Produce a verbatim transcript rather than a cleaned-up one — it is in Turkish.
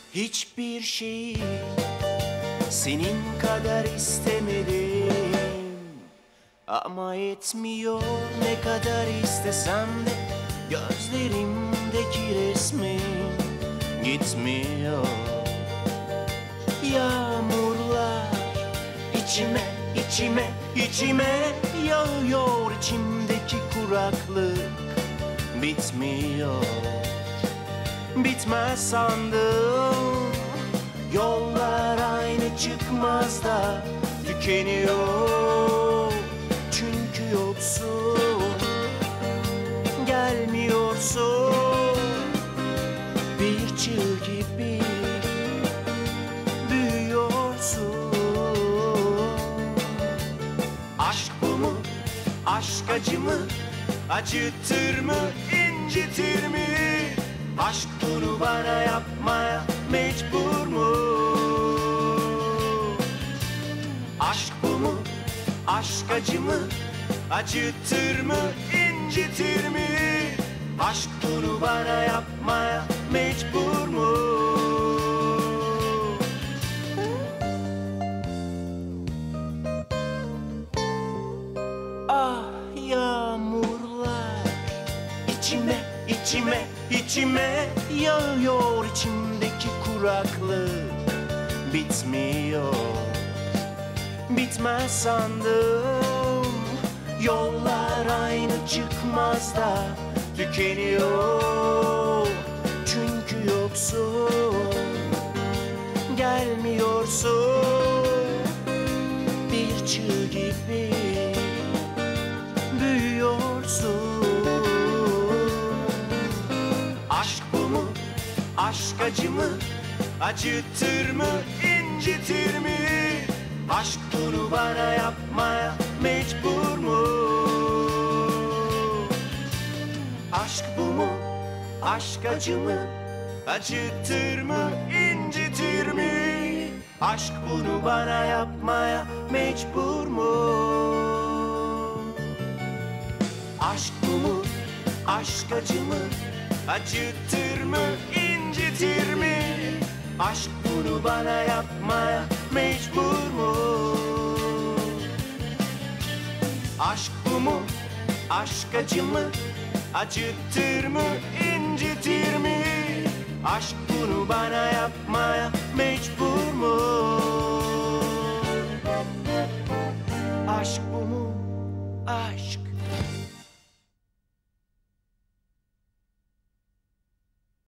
Hiçbir şeyi senin kadar istemedim. Ama yetmiyor, ne kadar istesem de gözlerimdeki resmin gitmiyor. Yağmurlar içime, içime, içime yağıyor. İçimdeki kuraklık bitmiyor. Bitmez sandım, yollar aynı çıkmaz da tükeniyor. Çünkü yoksun, gelmiyorsun. Bir çığ gibi büyüyorsun. Aşk bu mu? Aşk acı mı? Acıtır mı? İncitir mi? Aşk bunu bana yapmaya mecbur mu? Aşk bu mu? Aşk acı mı? Acıtır mı? İncitir mi? Aşk bunu bana yapmaya mecbur mu? Ah yağmurlar içime, içime, içime yağıyor. İçimdeki kuraklık bitmiyor. Bitmez sandım, yollar aynı çıkmaz da tükeniyor. Çünkü yoksun, gelmiyorsun. Bir çığ gibi büyüyorsun. Aşk bu mu? Aşk acı mı? Acıtır mı? İncitir mi? Aşk bunu bana yapmaya mecbur mu? Aşk bu mu? Aşk acı mı? Acıtır mı? İncitir mi? Aşk bunu bana yapmaya mecbur mu? Aşk bu mu? Aşk acı mı? Acıtır mı? İncitir mi? Aşk bunu bana yapmaya mecbur mu? Aşk bu mu? Aşk acı mı? Acıtır mı? İncitir mi? Aşk bunu bana yapmaya